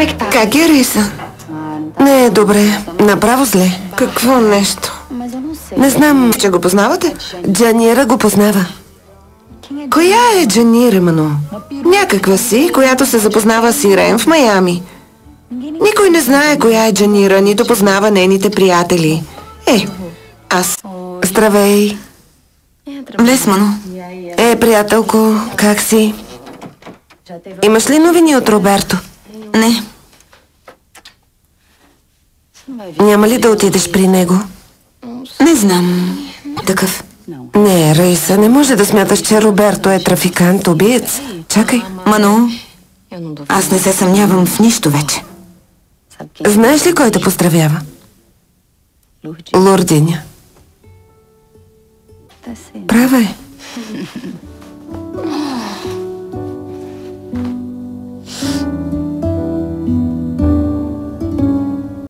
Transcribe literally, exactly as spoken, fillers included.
Как е, Риса? Не е добре. Направо зле. Какво нещо? Не знам, че го познавате? Джанира го познава. Коя е Джанира, Ману? Някаква си, която се запознава с Ирен в Майами. Никой не знае коя е Джанира, нито познава нейните приятели. Е, аз... Здравей! Влез, Ману. Е, приятелко, как си? Имаш ли новини от Роберто? Не. Няма ли да отидеш при него? Не знам. Такъв. Не, Рейса, не може да смяташ, че Роберто е трафикант, убиец. Чакай. Ману, аз не се съмнявам в нищо вече. Знаеш ли кой те поздравява? Лординя. Права е.